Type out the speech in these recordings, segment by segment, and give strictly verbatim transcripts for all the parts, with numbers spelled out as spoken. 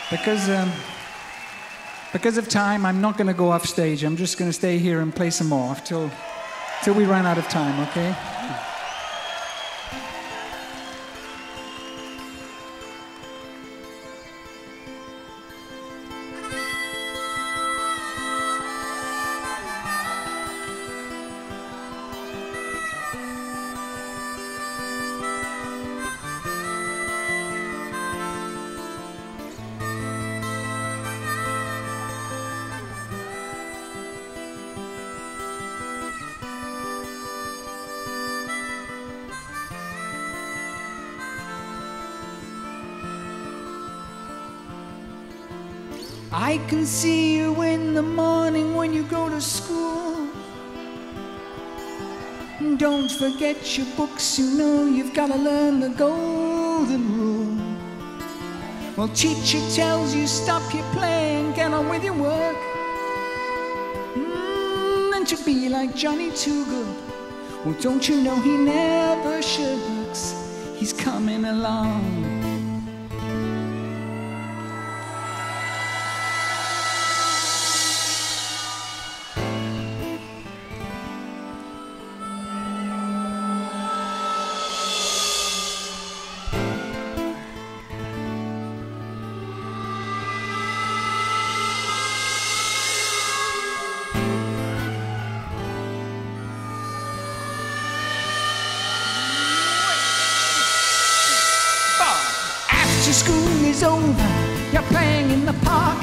Because, um, because of time, I'm not going to go off stage. I'm just going to stay here and play some more till, till we run out of time, okay? I can see you in the morning when you go to school. Don't forget your books, you know you've got to learn the golden rule. Well, teacher tells you stop your playing, get on with your work. Mm, and to be like Johnny Too Good, well, don't you know he never shirks, he's coming along. School is over, you're playing in the park.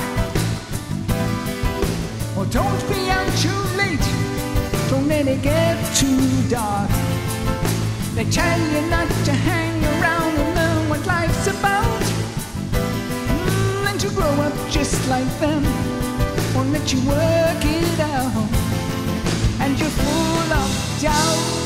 Well, don't be out too late, don't let it get too dark. They tell you not to hang around and learn what life's about. Mm, and to grow up just like them won't let you work it out. And you're full of doubt.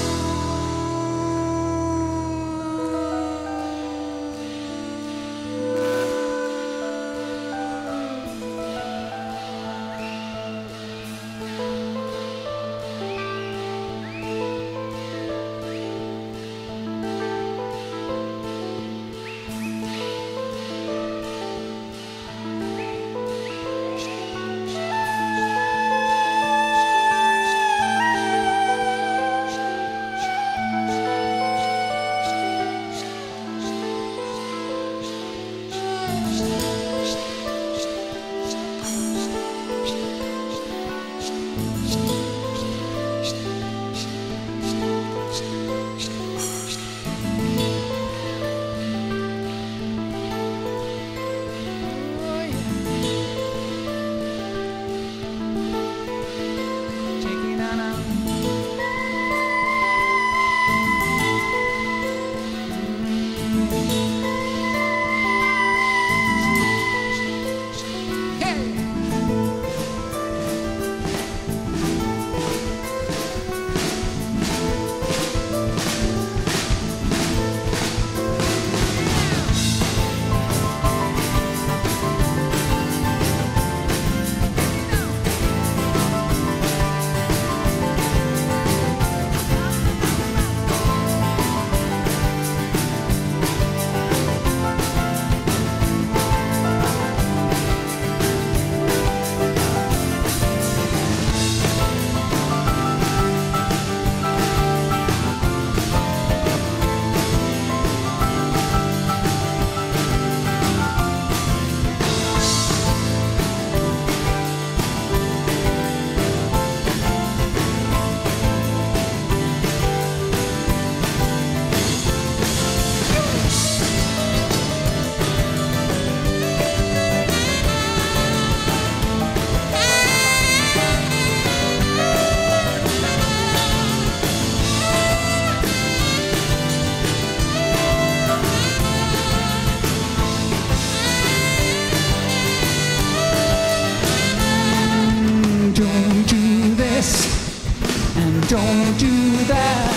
Don't do that.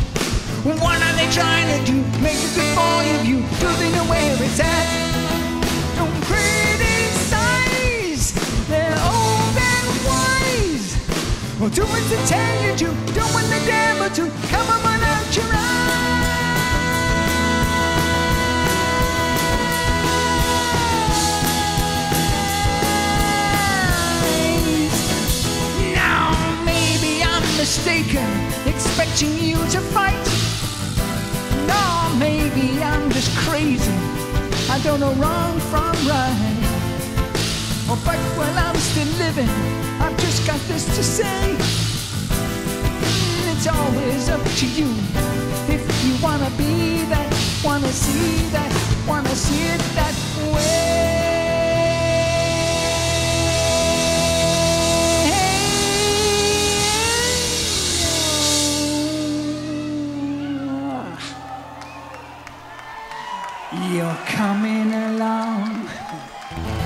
What are they trying to do? Make a good boy of you. Do they know where it's at? Don't criticize. They're old and wise. Well, do what they tell you to. Don't want the devil to come on out your eyes. just crazy. I don't know wrong from right. Oh, but while I'm still living, I've just got this to say. It's always up to you. If you wanna be that, wanna see that, wanna see it that way. You're coming along.